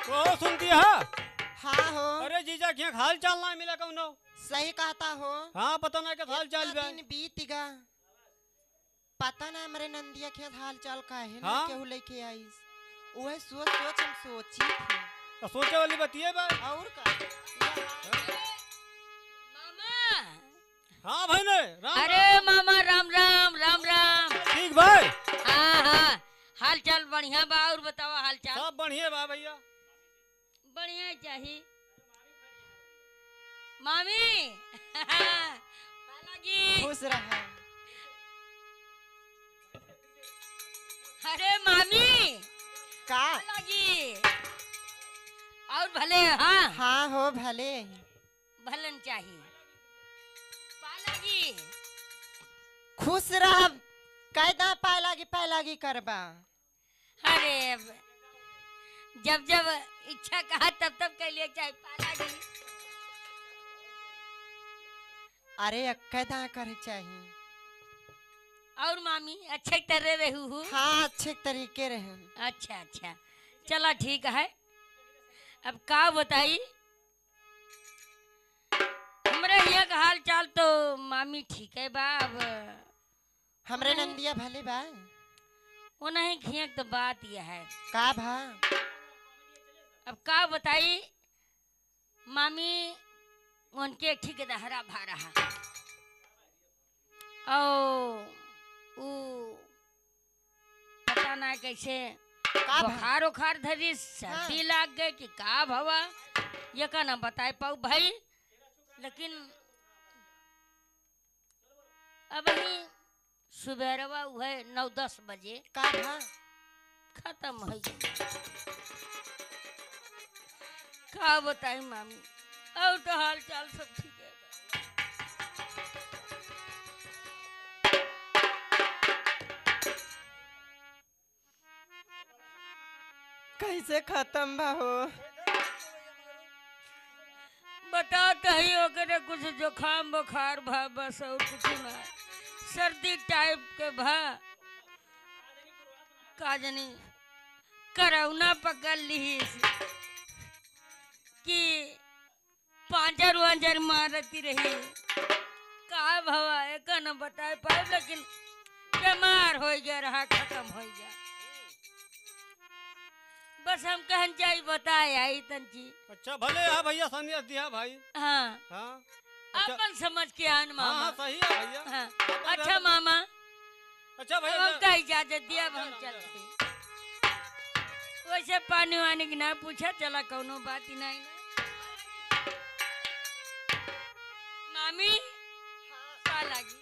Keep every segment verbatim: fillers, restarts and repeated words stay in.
ओ सुनती है? हाँ हो। अरे जीजा क्या हाल चाल ना मिला कौनो? सही कहता हो। हाँ पता ना क्या हाल चाल इतना बा। दिन बीत गा, पता ना हमारे नंदिया के हाल चाल का है ना हाँ? केहू लेके आई। वह सोच सोच हम सोची थी। तो सोचे वाली बतिए बा। और का मामा। हाँ भाई ने राम अरे मामा राम राम राम राम। ठीक भाई। हाँ हाँ हाल चाल बढ़िया बा। और बतावा हाल चाल? सब बढ़िया बा भैया। बढ़िया चाहिए। मामी पालागी। खुश रहा। अरे मामी का पालागी। और भले हाँ हाँ हो भले। भलन चाहिए पालागी। खुश रह। कैदा पाए लागी पाए लागी करबा। अरे अब जब जब इच्छा कहा तब तब के लिए चाहे पालागी। अरे कैदा करे चाहिए। और मामी अच्छे तरह रहू हूँ। हाँ अच्छे तरीके रहे। अच्छा अच्छा चला ठीक है। अब का बताई हमरे यहाँ का हाल चाल तो मामी ठीक है बा। अब हमरे नंदिया भले बा। वो नहीं खियक तो बात यह है। का भा अब का बताई मामी उनके ठीक दहरा भा रहा। ओ ऊ पता ना कैसे का भा बुखार उखार धरी सर्दी लाग गए कि का भवा ये का ना बताए पाऊ भाई। लेकिन अब ही सुबेरवा हुए नौ दस बजे का भा खत्म हो गया। का बताई मामी। और तो हाल चाल सब ठीक है। कैसे खत्म बा हो। बता कहीं ओकरे कुछ जुखाम बुखार भा बस और कुछ ना। सर्दी टाइप के भा का जनी करौना पकड़ ली कि पांजर वांजर मारती रही। का भवा एक न बताए पाए लेकिन बीमार हो गया रहा खत्म हो गया। बस हम कहन चाहिए बताए आई तंची। अच्छा भले है भैया समझ दिया भाई। हाँ हाँ अच्छा अपन समझ के आन हाँ मामा। हाँ सही है भैया। हाँ अपन अच्छा रहते- मामा अच्छा अब भैया हमका इजाजत दिया। अब हम चलो, चलते वैसे पानी वानी की ना पूछा चला कौनो बात ही नहीं ना। मामी का लगी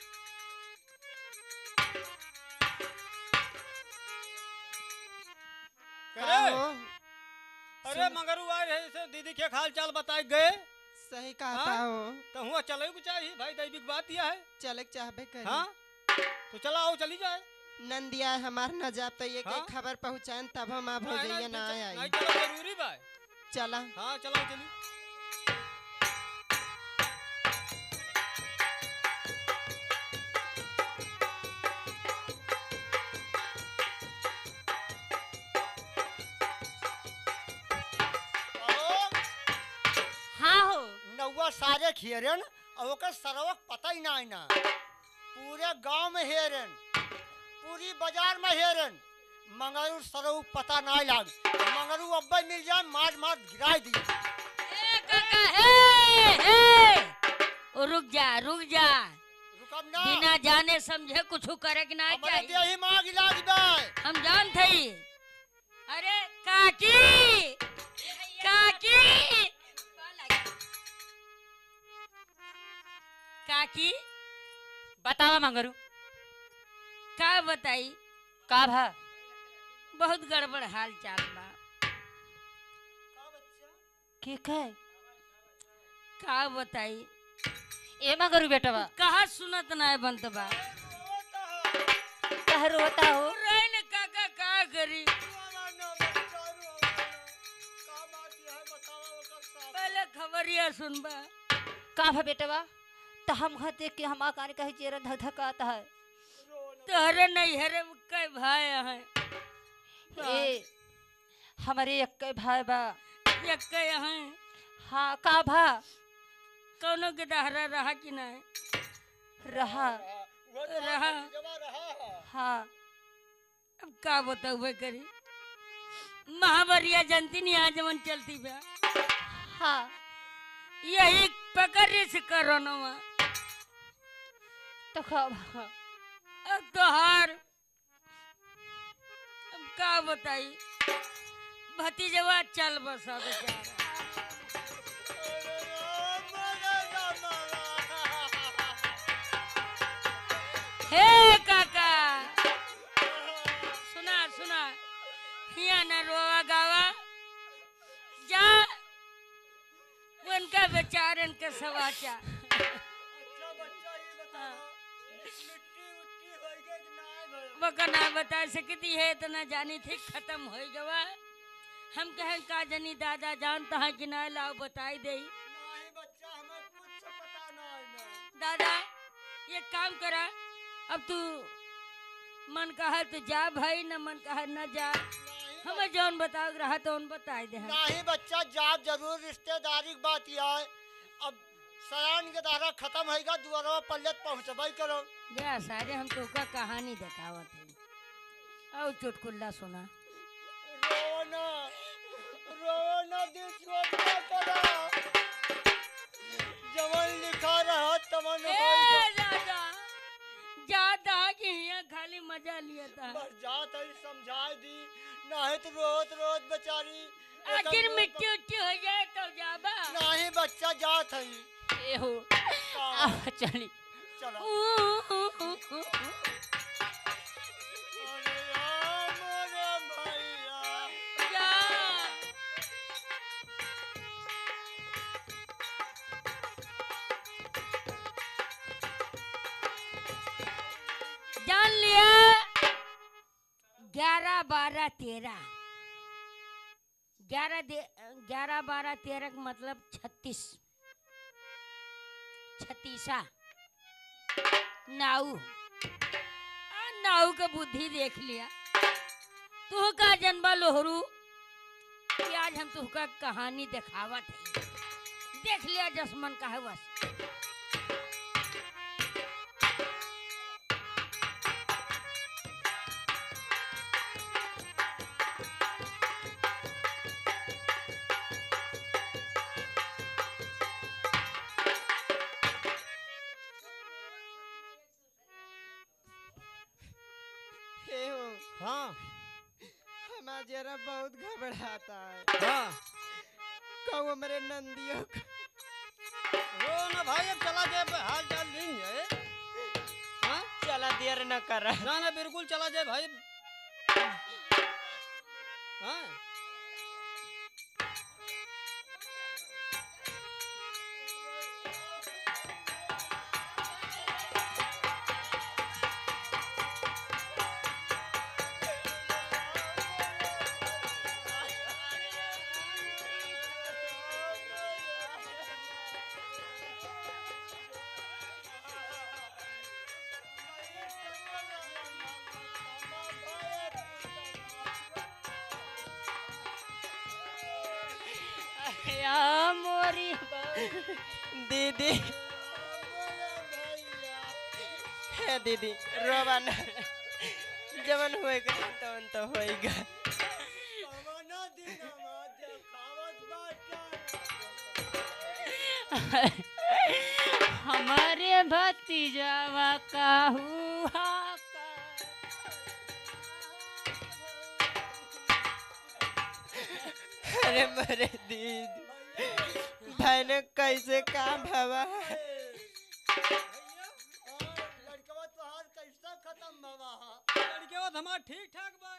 का अरे हो। अरे मगरू आए रहे से दीदी के हाल चाल बताए गए। सही कहता हाँ? हो। तो हुआ चले को चाहिए भाई दैविक बात यह है। चले चाहबे करी। हाँ तो चला आओ चली जाए। नंदिया हमार न जाब तो ये हाँ? के खबर पहुंचान तब हम आप हो नहीं, जाइए नहीं, ना नहीं, आई। नहीं चलो जरूरी बा। चला हाँ चलो चली। हाँ हो नौवा सारे खेरन और ओकर सरवक पता ही ना ना। पूरे गांव में हेरन, पूरी बाजार में हेरन, मंगरू सरव पता ना लाग। मंगरू अब्बे मिल जाए मार मार गिराई दी। ए काका हे हे ओ रुक जा रुक जा। रुकब ना। बिना जाने समझे कुछ करे के ना हमारे चाहिए। देही मांग इलाज बे। हम जान थई। अरे काकी काकी काकी बतावा मंगरू का बताई। का भा बहुत गड़बड़ हाल चाल बा। के कहे का बताई ए मंगरू बेटवा कहा सुनत ना बनत बा। कह रोता हो। रैन काका का करी पहले खबरिया सुनबा। का भा बेटवा तो हम घर देख के हम आकार कहे चेहरा धक धकाता है। तोहरे नहीं हरे कई भाई हैं। ए हमारे एक भाई बा देख के यहाँ हाँ का भा कौनो के दहरा रहा कि नहीं रहा वो तो रहा। जमा रहा है। हाँ अब का बताऊ करी महावरिया जनती नहीं आज मन चलती बा हाँ यही पकड़ से करोना तो का भा अब तो हार अब का बताई भतीजवा चल बसा बेचारा हे काका सुना सुना हिया न रोवा गावा जा उनका बेचारन के समाचार अच्छा बच्चा ये बताओ मिट्टी उट्टी होएगा कि नहीं भइल? बका ना बता सकती है तो न जानी थी खत्म हो गवा हम कहें का जनी दादा जानता है कि ना लाओ बताई दे नहीं बच्चा हमें कुछ पता नहीं नहीं। दादा ये काम करा अब तू मन कहा तो जा भाई न मन कहा न जा नहीं हमें जौन बताओ रहा तो उन बताई दे हम। नहीं बच्चा जाप जरूर रिश्तेदारी की बात यह है। अब सयान के दारा खत्म होगा दुआरा पल्लत पहुँचबई करो। जा सारे हम तो का कहानी दिखावत है और चुटकुल्ला सुना रोना रोना दिल छोड़ करा जवन लिखा रहा तमन ए होई दादा जाता कि यहाँ खाली मजा लिया था बस जात है समझाई दी नहीं तो रोत रोत बेचारी आखिर मिट्टी उट्टी हो जाए तो जाबा नहीं बच्चा जात है ए हो आ चली चला ऊ, अरे यार मोरे भैया जा जान लिया ग्यारह बारह तेरह ग्यारह ग्यारह बारह तेरह का मतलब छत्तीस छत्तीसा नाऊ आ, नाऊ का बुद्धि देख लिया तू का जन्मा लोहरू कि आज हम तुहका कहानी दिखावत है देख लिया जसमन का है बस हे हो हाँ हमारा जरा बहुत घबराता है हाँ कहू मेरे नंदियों का रो ना भाई अब चला जाए हाल चाल नहीं है हाँ चला देर न कर ना ना बिल्कुल चला जाए भाई हाँ या मोरी दीदी हे दीदी रोवा न जवन होएगा तवन तो होएगा पवना दिन मध्य खावत बाटा हमारे भतीजावा का हुआ अरे मेरे दीदी भाई ने कैसे काम भवा लड़कवा तोहार कैसा खत्म भवा लड़के वो हमारा ठीक ठाक भाई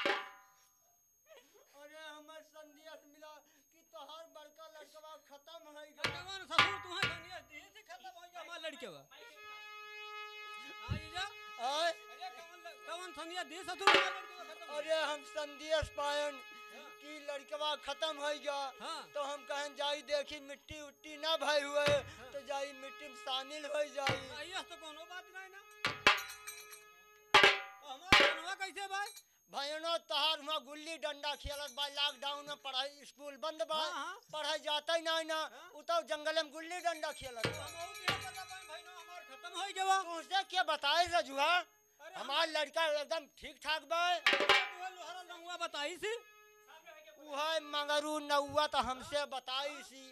अरे हमर संदेश मिला कि तोहार बड़का लड़कवा खत्म है जवान ससुर तुम्हारे धनिया देह से खत्म हो गया हमारा लड़के वो हाँ जीजा आय अरे कौन कौन धनिया देह ससुर हमारा लड़के वो खत्म अरे हम संदेश पायन कि लड़कवा खत्म हो गया हाँ तो हम कहें जाई देखी मिट्टी उट्टी ना भाई हुए तो जाई मिट्टी में शामिल हो जाई आइए तो कोनो बात नहीं ना हमारा बनवा कैसे भाई भैनो तहार हुआ गुल्ली डंडा खेलत बा लॉकडाउन में पढ़ाई स्कूल बंद बा हाँ, हाँ। पढ़ाई जाता ही नहीं ना हाँ। उतो जंगल में गुल्ली डंडा खेलत बा। हम और क्या बता पाए भाईनो हमार खत्म हो जवा तुझसे क्या बताए रजुआ अरे हमार लड़का एकदम ठीक ठाक बा तू लोहरा लंगवा बताई सी वह मंगरू नौआ तो हमसे बताई सी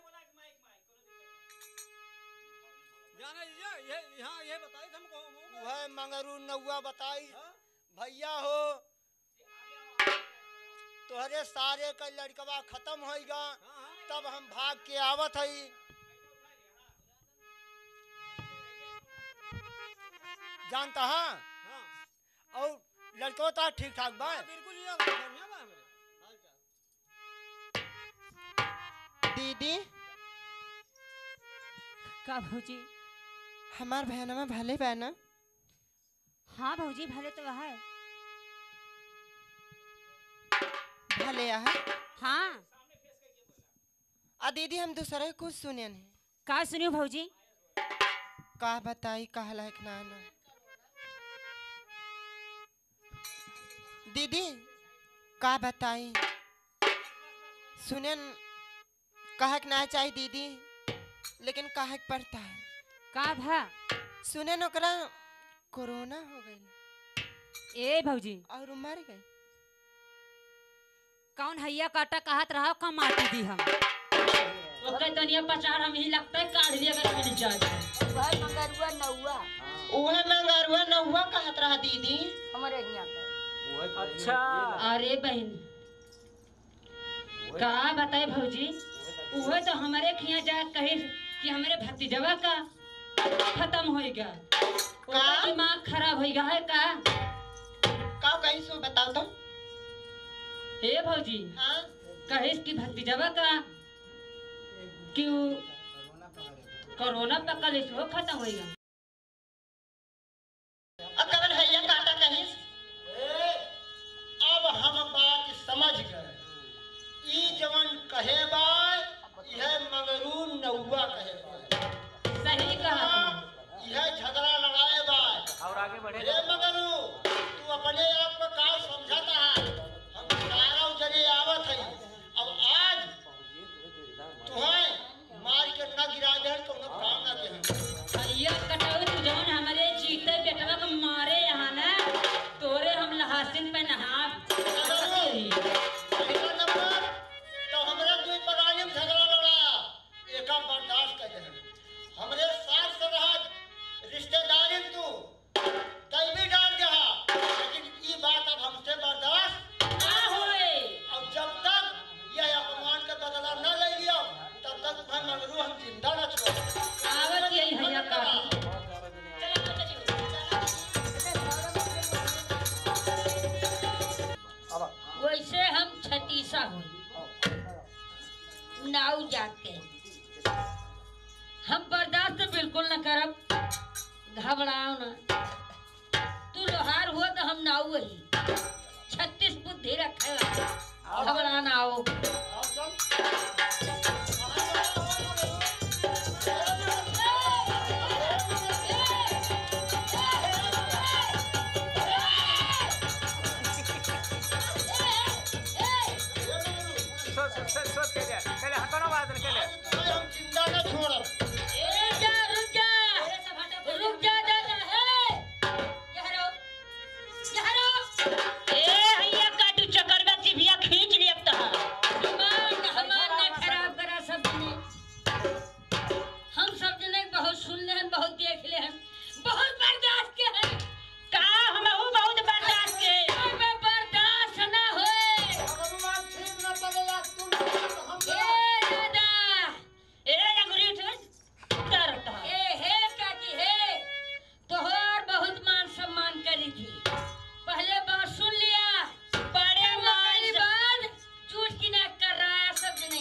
जाना ये ये यहाँ ये बताई हमको हमको। वह मंगरू नौआ बताई हाँ? भैया हो तोहरे सारे का लड़कवा खत्म होएगा हाँ, हाँ। तब हम भाग के आवत हई जानता हाँ हाँ। और लड़को तो ठीक ठाक बा हाँ, बिल्कुल ये बढ़िया बा हमरे हाल चाल। दीदी का भौजी? हमार बहनवा भले बा ना? हाँ भौजी भले तो है। भले है। हाँ आ दीदी हम दूसरे कुछ सुने नहीं का सुनियो भौजी? का बताई कहा लायक ना ना दीदी का बताई सुने कहा ना चाहिए दीदी लेकिन कहा पड़ता है का भा? सुने नकरा कोरोना हो गई ए भौजी और मर गई। कौन हैया काटा कहत रहा का माटी दी हम ओके तनिया पचार हम ही लगता है काढ़ लिया अगर मिल जाए भाई मंगरुआ नौआ ओहे मंगरुआ नौवा कहत रहा दीदी हमारे यहाँ पे अच्छा अरे बहन का बताए भौजी वो तो हमारे खिया जा कहे कि हमारे भतीजवा का खत्म होएगा उसका दिमाग खराब होएगा है का का कहीं सो बताओ तो। हे भौजी हाँ कहे कि भतीजवा का क्यों कोरोना पकड़ ले सो खत्म होएगा अकबर हैया काटा कहीं ए, अब हम बात समझ गए ई जवन कहे बा यह मंगरू नौआ कहे बा सही कहा तुम। यह झगड़ा लड़ाए बा और आगे बढ़े रे मगरू तू अपने आप को का समझता है हम सारा जरे आवत है अब आज तुम्हें मार के ना गिरा दे तो हम काम ना दे भैया कटावे तू जवन हमारे चीते बेटवा को मारे यहाँ ना तोरे हम लहासिन पे नहा पहला नंबर तो हमरे दुई परानी में झगड़ा लड़ा एका बर्दाश्त कर दे हमरे साथ से रहा रिश्तेदारी में तू दैवी डाल दे लेकिन ई बात अब हमसे बर्दाश्त ना होए और जब तक यह अपमान का बदला न ले लिया तब तक मैं मगरू हम जिंदा न छोड़ आवत यही हैया का वैसे हम छतीसा हो नाव जाके हम बर्दाश्त बिल्कुल न करब घबराओ न तू लोहार हुआ तो हम नाव वही छत्तीस बुद्धि रखे घबरा ना आओ सोच सोच सोच सोच के ले के ले हटो ना बात के ले हम जिंदा न छोड़ब ए जा रुक जा रुक जा दादा है यहरो यहरो ए हैया काटू चक्कर में जिभिया खींच ली अब तक दिमाग हमार ना खराब करा सब ने हम सब जने बहुत सुन ले हैं बहुत देख ले हैं बहुत बर्दाश्त के हैं का हम बहुत बर्दाश्त के मैं बर्दाश्त ना होए भगवान ठीक न पड़ेगा तुम हम ए दादा ए अंगुरी उठ डरता ए हे काकी हे तोहर बहुत मान सम्मान करी थी पहले बात सुन लिया बड़े माली बाद चूट की ना कर रहा है सब जने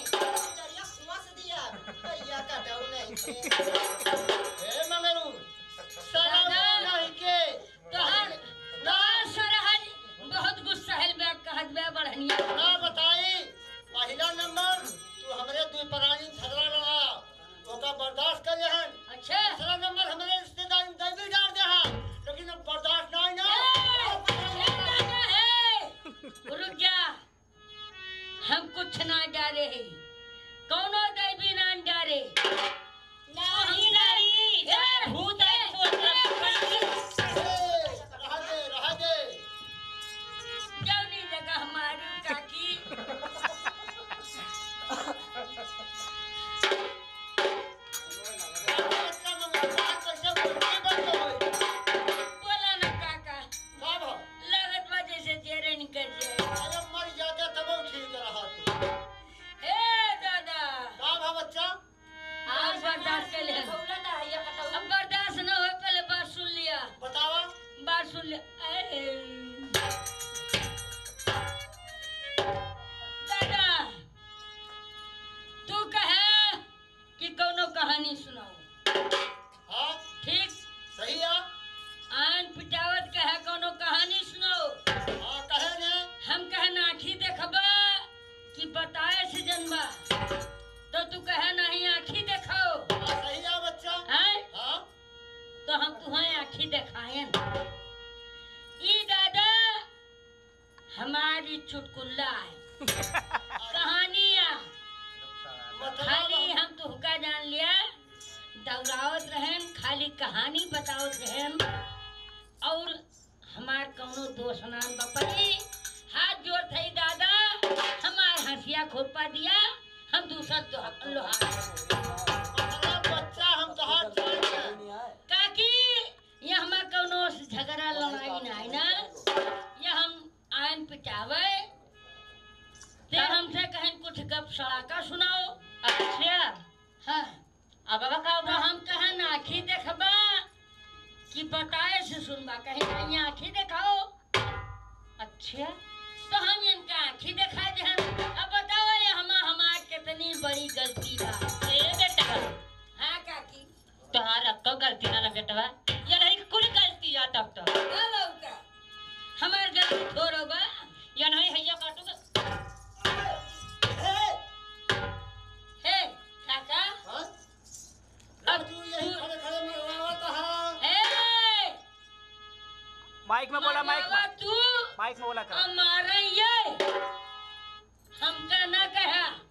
ए मंगरू सारा नहीं के तोहर तोहर सरहद बहुत गुस्सा है बे कहत बे बढ़निया ना बताई पहला नंबर तू हमरे दुई प्राणी झगड़ा लड़ा ओका बर्दाश्त कर ले हन अच्छा दूसरा नंबर हमरे रिश्तेदार में दैवी डाल दे हन लेकिन अब बर्दाश्त नहीं ना ए, ए दादा है हम कुछ ना डारे है, कौनो देवी ना डारे। नहीं नहीं भूत है रहा दे रहा दे जौनी जगह हमारी काकी बच्चा मंगलवार कैसे बोलते बंद होई बोला ना काका, का भा लगत बा जैसे जेरे निकल जाए। अरे मर जाते तब ठीक रहा तू ए दादा का भा बच्चा आज बर्दाश्त कर ले, अब बर्दाश्त न हो पहले बात सुन लिया, बतावा बात सुन लिया। ए, दादा तू कहे कि कोनो कहानी सुनाओ, हाँ ठीक? सही है आन पिटावत कहे कोनो कहानी सुनाओ, हाँ कहे ने हम कहे नाखी देखबा कि बताए से जनबा, तो तू कहे नहीं आँखी देखाओ। हाँ सही है बच्चा हैं? हाँ तो हम तुम्हें आँखी दिखाएं। ई दादा हमारी चुटकुल्ला है, कहानियाँ खाली हम तुहका जान लिया, दौड़ावत रहें, खाली कहानी बतावत रहें, और हमार कौनो दोष नाम बपरी हाथ जोड़ थई दादा, हमार हंसिया खोपा दिया, हम दूसरा तो लोहा। अरे बच्चा हम तो हाथ जान गए काकी ये हमार कौनो से झगड़ा लड़ाई नहीं ना, ये हम आयन पिटावे ते हमसे कहें कुछ गप सड़ाका सुनाओ। अच्छा हाँ अब तो हम कहें आँखी देखबा कि बताए से सुनबा, कहीं कहीं आँखी दिखाओ। अच्छा तो हम इनका आँखी दिखा दे। अब बताओ ये हमा हमार कितनी बड़ी गलती बा। ए बेटा हाँ काकी तोहार अक्को गलती ना बेटवा, ये नहीं कुल गलती या तब तो का लौका हमार गलती थोड़ो बा, ये नहीं हैया काटूगा। हे काका हाँ अब तू यही खड़े खड़े मरवावत है हे माइक में बोला, माइक मरवावा में तू माइक में बोला कर। हमारे ये हमका ना कहा